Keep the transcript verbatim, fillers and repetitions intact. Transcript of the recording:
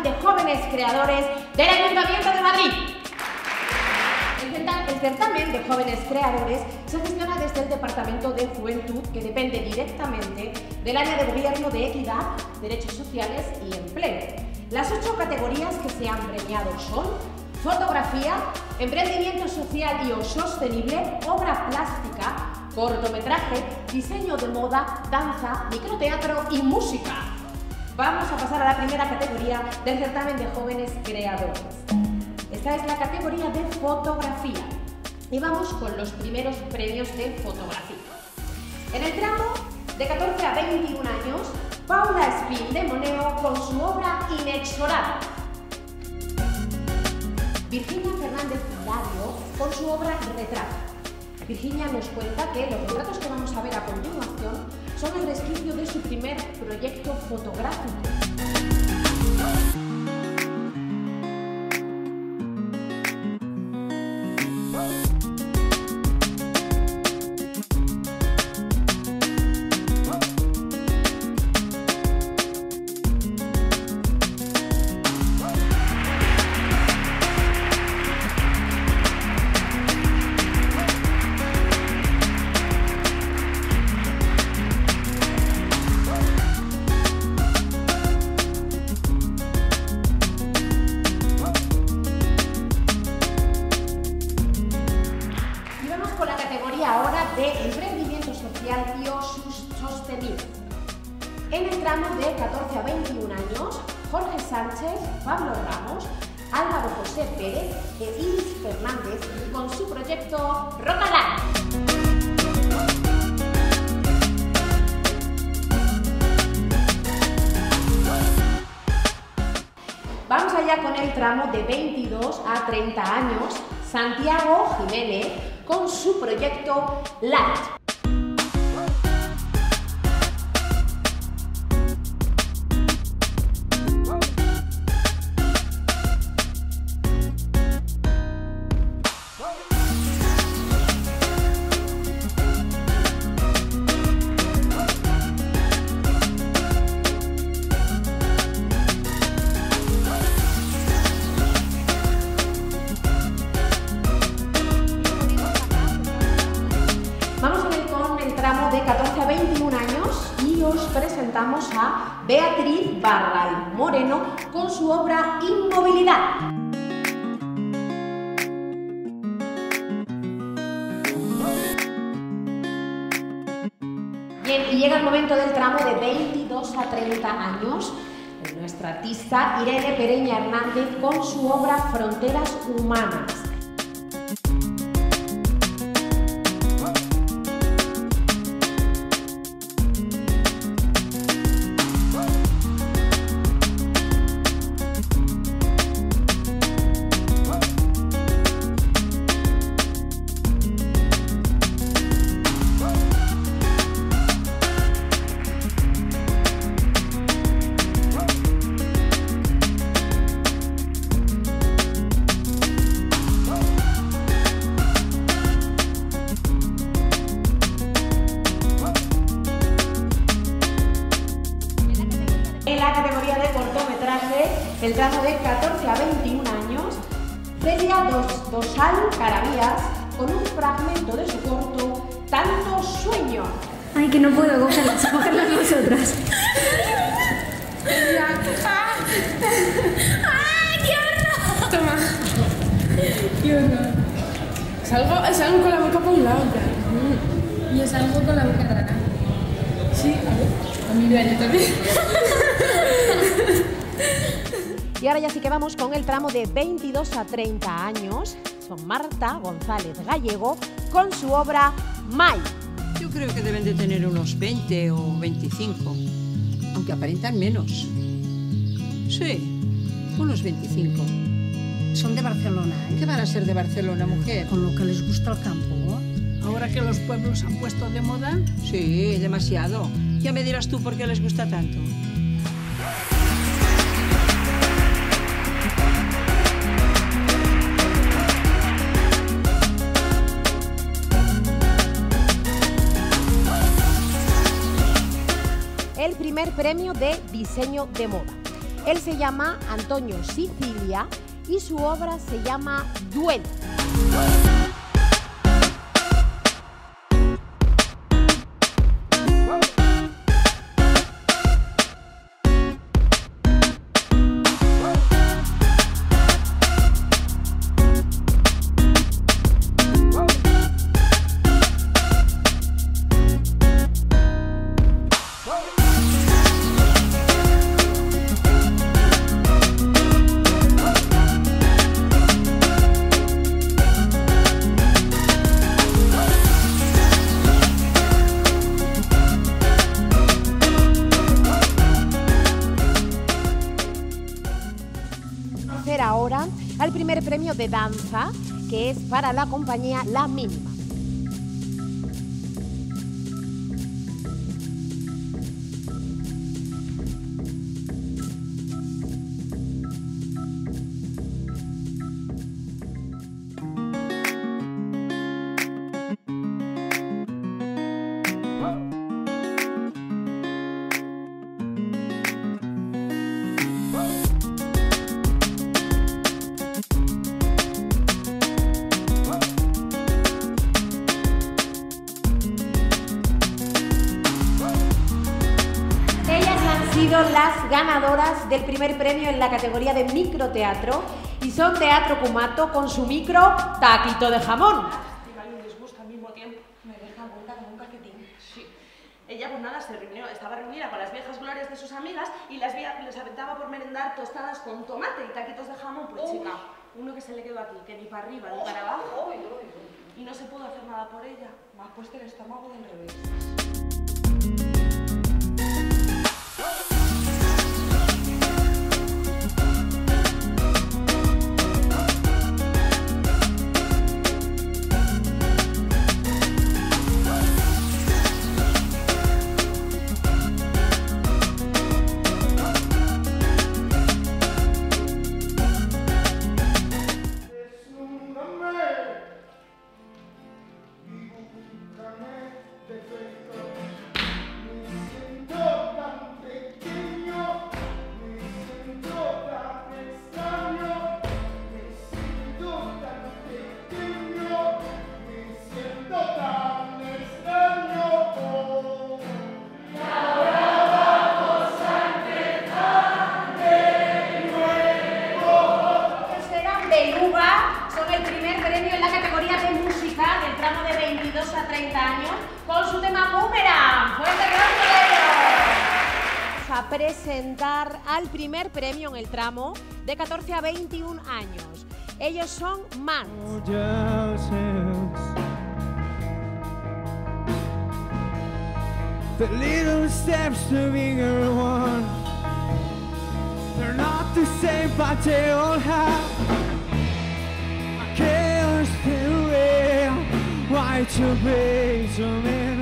certamen de jóvenes creadores del Ayuntamiento de Madrid. El certamen de jóvenes creadores se gestiona desde el Departamento de Juventud, que depende directamente del área de Gobierno de Equidad, Derechos Sociales y Empleo. Las ocho categorías que se han premiado son fotografía, emprendimiento social y o sostenible, obra plástica, cortometraje, diseño de moda, danza, microteatro y música. Vamos a pasar a la primera categoría del certamen de jóvenes creadores. Esta es la categoría de fotografía y vamos con los primeros premios de fotografía. En el tramo de catorce a veintiún años, Paula Espín de Moneo con su obra Inexorable. Virginia Fernández Lario con su obra Retrato. Virginia nos cuenta que los retratos que vamos a ver a continuación son el resquicio de su primer proyecto fotográfico. Ahora de emprendimiento social y o sostenible. En el tramo de catorce a veintiún años, Jorge Sánchez, Pablo Ramos, Álvaro José Pérez e Iris Fernández con su proyecto Rocalán. Vamos allá con el tramo de veintidós a treinta años, Santiago Jiménez con su proyecto Light. De catorce a veintiún años y os presentamos a Beatriz Barral Moreno con su obra Inmovilidad. Bien, y llega el momento del tramo de veintidós a treinta años. Nuestra artista Irene Pereña Hernández con su obra Fronteras Humanas. El tramo de catorce a veintiún años, Celia Dos, Dosal Caravías con un fragmento de su corto Tanto Sueño. Ay, que no puedo cogerlas, cogerlas nosotras. Celia. ¡Ay, qué horror! Toma. Qué horror. Salgo, salgo con la boca por un lado, claro. Yo salgo con la boca rara. Sí, a ver. A mí yo también. Y ahora ya sí que vamos con el tramo de veintidós a treinta años. Son Marta González Gallego con su obra Mai. Yo creo que deben de tener unos veinte o veinticinco, aunque aparentan menos. Sí, unos veinticinco. Son de Barcelona, ¿eh? ¿Qué van a ser de Barcelona, mujer? Con lo que les gusta el campo, ¿no? Ahora que los pueblos se han puesto de moda. Sí, demasiado. Ya me dirás tú por qué les gusta tanto. El primer premio de diseño de moda. Él se llama Antonio Sicilia y su obra se llama Duelo. Ahora al primer premio de danza, que es para la compañía La Mínima. Las ganadoras del primer premio en la categoría de microteatro y son Teatro Cumato con su micro Taquito de Jamón. Y un disgusto al mismo tiempo. Me deja vuelta como un calcetín. Sí. Ella pues nada, se reunió, estaba reunida con las viejas glorias de sus amigas y las vía, les aventaba por merendar tostadas con tomate y taquitos de jamón. Pues oh, chica, uno que se le quedó aquí, que ni para arriba ni oh, para abajo. Oh, oh, oh. Y no se pudo hacer nada por ella. Me ha puesto el estómago del revés. A treinta años con su tema Boomerang. ¡Fuerte aplauso de ellos! A presentar al primer premio en el tramo de catorce a veintiún años. Ellos son Mans. The little steps to bigger one. They're not the same, but they all have chaos to wear. Why to be so many?